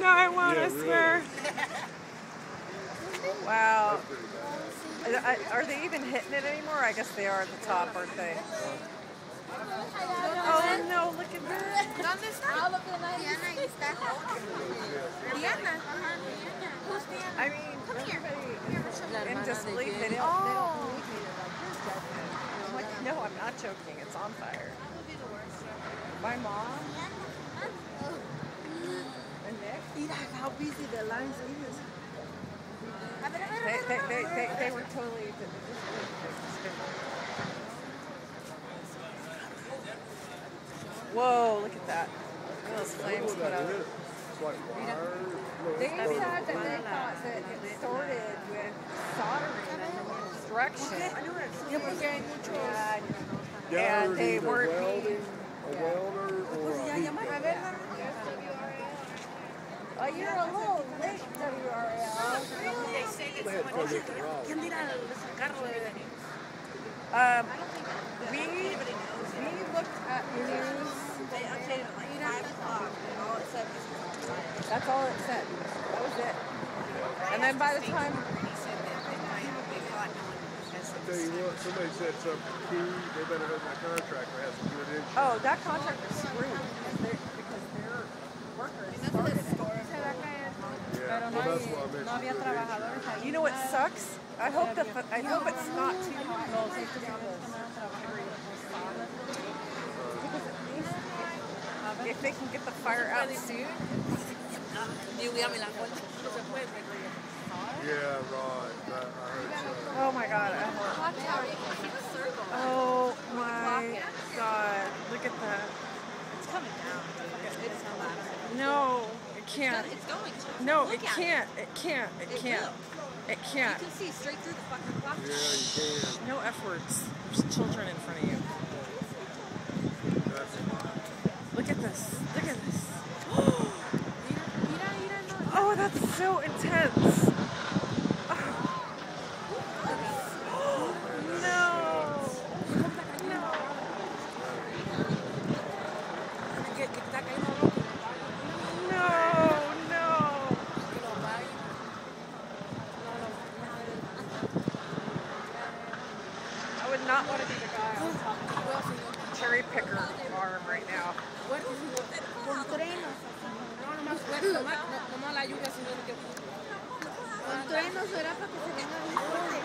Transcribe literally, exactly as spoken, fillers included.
I want to Yeah, swear. really. Wow. I, are they even hitting it anymore? I guess they are at the top, aren't they? Oh no, look at that. ¿Dónde está? Diana, ahí está. Diana. Who's Diana? I mean, everybody in disbelief. They don't, Oh. they don't believe me. They're like, you're joking. I'm like, no, I'm not joking. It's on fire. My mom and Nick. Mira how busy the lines is. They, they, they, they, they were totally. Whoa, look at that. Look at those flames put out. They said that they thought that it started with soldering and construction. Yeah, and they weren't being. A welder or a heat gun. Oh, you're a little late, W R L. They say They had to go get the rock. Um, we, we looked at news. They updated at like five o'clock and all it said was That's all it said. That was it. And then by the time... he said that they might be caught on I tell you what, somebody said something key. They better hope my contractor has some good insurance. Oh, that contract is screwed because, they're, because their workers started it. Yeah, well, that's why I mentioned good insurance. You know what sucks? I hope that the, I hope it's not too hot. Because at least if they can get the fire out soon. Yeah, right. That, I heard so. Oh my god. I oh my god. Look at that. It's coming down. It's coming. No, it can't. It's going to. No, it can't. It can't. It can't. It can't. You can see straight through the fucking clock. Yeah, you can. No F words. There's children in front of you. That's Look at this. Look at this. Oh, that's so intense. No. No. No, no. I would not want to be the guy on top of the cherry picker farm right now. Con truenos era para que se venga.